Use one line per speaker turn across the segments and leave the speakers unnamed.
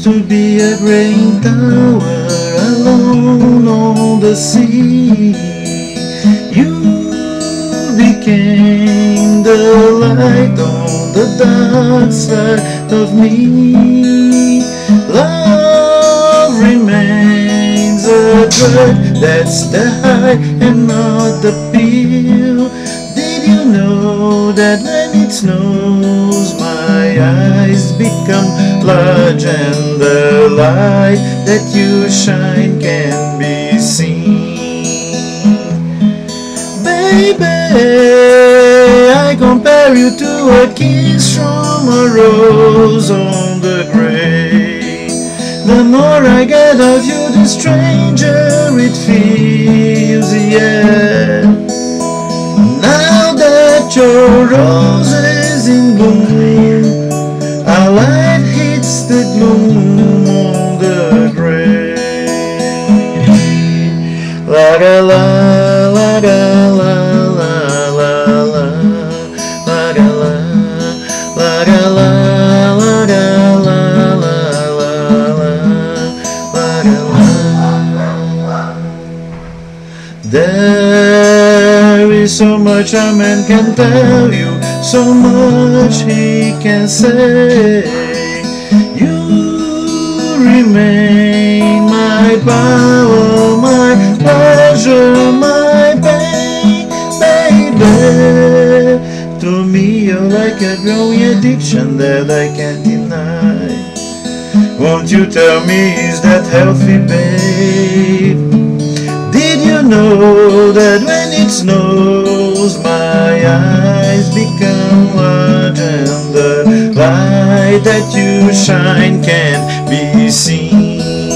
used to be a great tower alone on the sea. You became the light on the dark side of me. Love remains a drug, that's the high and not the pill. Did you know that when it snows my eyes become large and the light that you shine can be seen? Baby, I compare you to a kiss from a rose on the grave. The more I get of you, the stranger it feels, yeah. Now that your rose is in bloom, our light hits the gloom on the grave. La la la la la la la la la la la la la la la. There is so much a man can tell you, so much he can say. You remain my power, my pleasure, my pain, baby. To me you're like a growing addiction that I can't deny. Won't you tell me, is that healthy, babe? Did you know that when it snows my eyes become large and the light that you shine can be seen?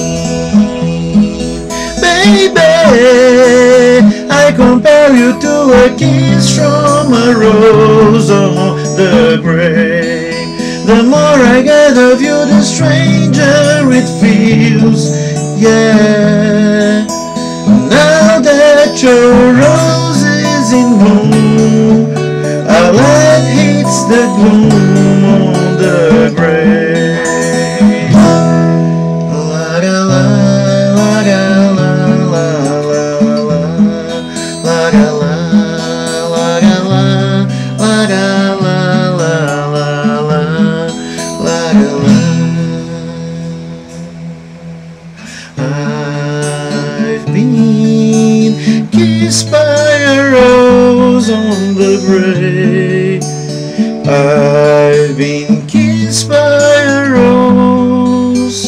Baby, I compare you to a kiss from a rose on the grave. The more I get of you, the stranger it feels, yeah. Now that your rose is in bloom, our light hits the gloom on the grave. La la la la la la la la la la I've been kissed by a rose on the grave. I've been kissed by a rose.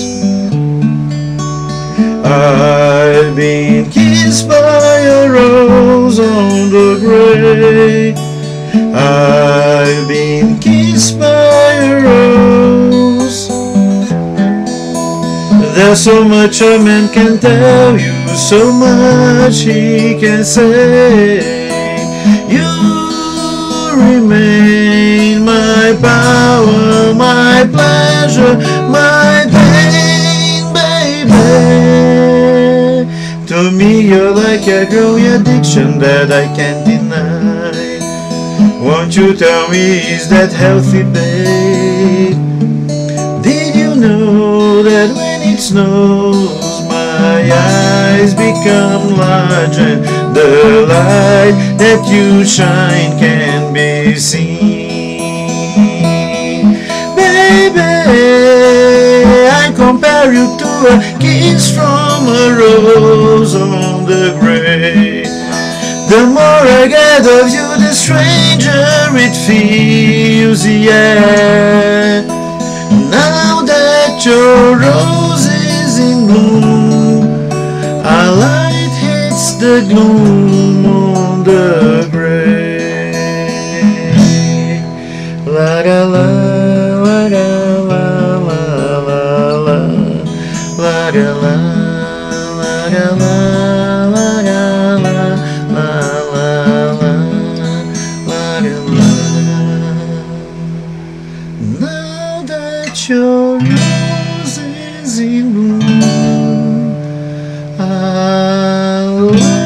I've been kissed by a rose on the grave. I've been kissed by a rose. There's so much a man can tell you, so much he can say. You remain my power, my pleasure, my pain, baby. To me you're like a growing addiction that I can't deny. Won't you tell me, is that healthy, babe? Did you know that when it snows my eyes become large and the light that you shine can be seen? Baby, I compare you to a kiss from a rose on the grave. The more I get of you, the stranger it feels, yeah. Now that your rose is in bloom, our light hits the gloom on the grave. La la la la la la la la la la la la. Now that your rose is in bloom,